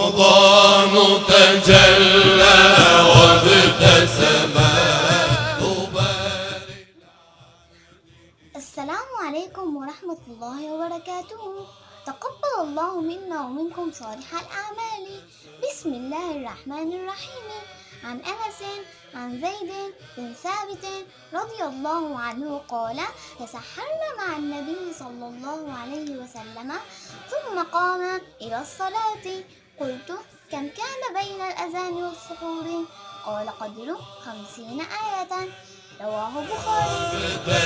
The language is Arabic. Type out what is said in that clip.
رمضان تجلى وابتسم. السلام عليكم ورحمة الله وبركاته. تقبل الله منا ومنكم صالح الأعمال. بسم الله الرحمن الرحيم. عن أنس عن زيد بن ثابت رضي الله عنه قال: تسحرنا مع النبي صلى الله عليه وسلم ثم قام إلى الصلاة. قلت: كم كان بين الأذان والسحور؟ قال: قدر 50 آية. رواه البخاري.